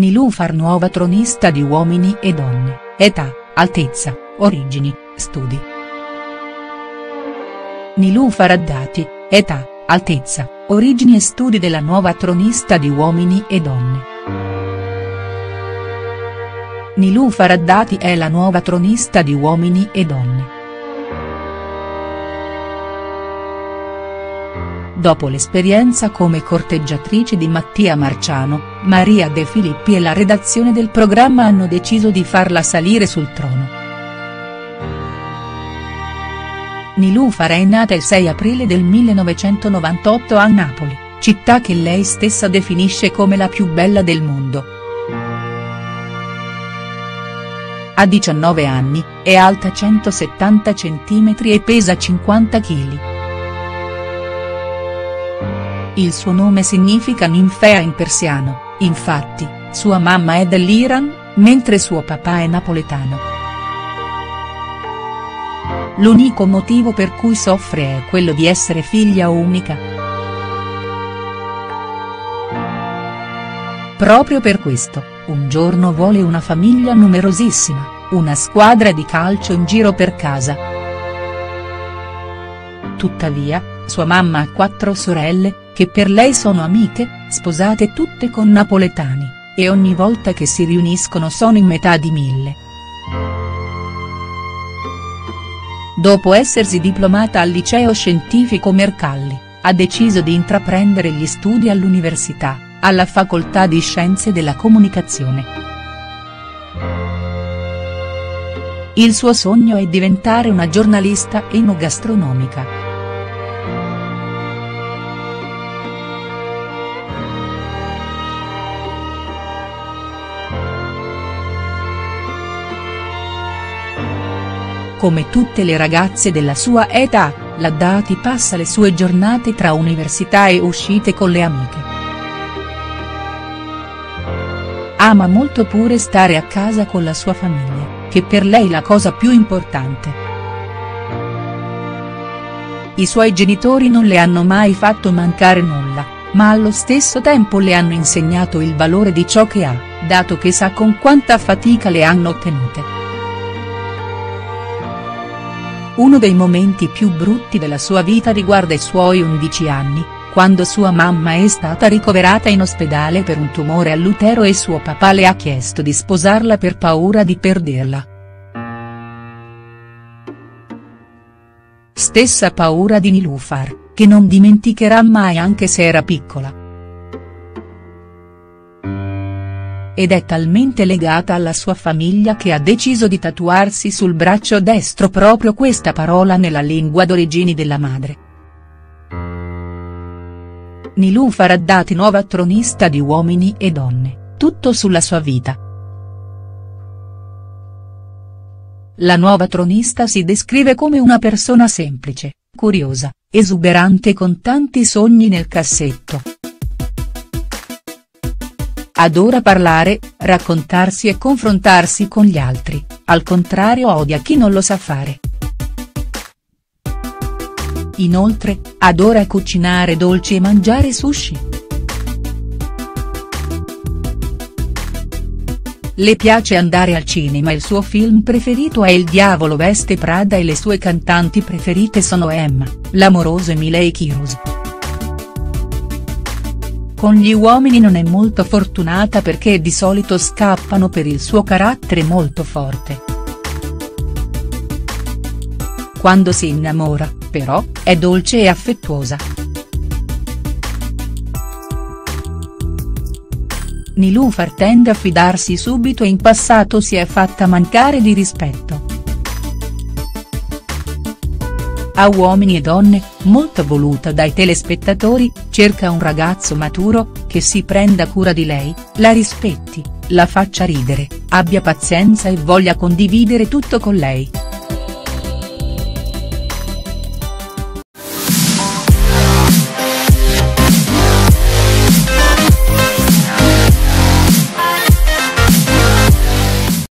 Nilufar nuova tronista di Uomini e Donne, età, altezza, origini, studi. Nilufar Haddadi, età, altezza, origini e studi della nuova tronista di Uomini e Donne. Nilufar Haddadi è la nuova tronista di Uomini e Donne. Dopo l'esperienza come corteggiatrice di Mattia Marciano, Maria De Filippi e la redazione del programma hanno deciso di farla salire sul trono. Nilufar è nata il 6 aprile del 1998 a Napoli, città che lei stessa definisce come la più bella del mondo. Ha 19 anni, è alta 170 cm e pesa 50 kg. Il suo nome significa ninfea in persiano, infatti, sua mamma è dell'Iran, mentre suo papà è napoletano. L'unico motivo per cui soffre è quello di essere figlia unica. Proprio per questo, un giorno vuole una famiglia numerosissima, una squadra di calcio in giro per casa. Tuttavia, sua mamma ha 4 sorelle, che per lei sono amiche, sposate tutte con napoletani, e ogni volta che si riuniscono sono in metà di 1000. Dopo essersi diplomata al liceo scientifico Mercalli, ha deciso di intraprendere gli studi all'università, alla facoltà di Scienze della Comunicazione. Il suo sogno è diventare una giornalista enogastronomica. Come tutte le ragazze della sua età, l'Haddadi passa le sue giornate tra università e uscite con le amiche. Ama molto pure stare a casa con la sua famiglia, che per lei è la cosa più importante. I suoi genitori non le hanno mai fatto mancare nulla, ma allo stesso tempo le hanno insegnato il valore di ciò che ha, dato che sa con quanta fatica le hanno ottenute. Uno dei momenti più brutti della sua vita riguarda i suoi 11 anni, quando sua mamma è stata ricoverata in ospedale per un tumore all'utero e suo papà le ha chiesto di sposarla per paura di perderla. Stessa paura di Nilufar, che non dimenticherà mai anche se era piccola. Ed è talmente legata alla sua famiglia che ha deciso di tatuarsi sul braccio destro proprio questa parola nella lingua d'origine della madre. Nilufar Haddadi nuova tronista di Uomini e Donne, tutto sulla sua vita. La nuova tronista si descrive come una persona semplice, curiosa, esuberante con tanti sogni nel cassetto. Adora parlare, raccontarsi e confrontarsi con gli altri, al contrario odia chi non lo sa fare. Inoltre, adora cucinare dolci e mangiare sushi. Le piace andare al cinema e il suo film preferito è Il diavolo veste Prada e le sue cantanti preferite sono Emma, l'amoroso e Miley Cyrus. Con gli uomini non è molto fortunata perché di solito scappano per il suo carattere molto forte. Quando si innamora, però, è dolce e affettuosa. Nilufar tende a fidarsi subito e in passato si è fatta mancare di rispetto. A Uomini e Donne, molto voluta dai telespettatori, cerca un ragazzo maturo, che si prenda cura di lei, la rispetti, la faccia ridere, abbia pazienza e voglia condividere tutto con lei.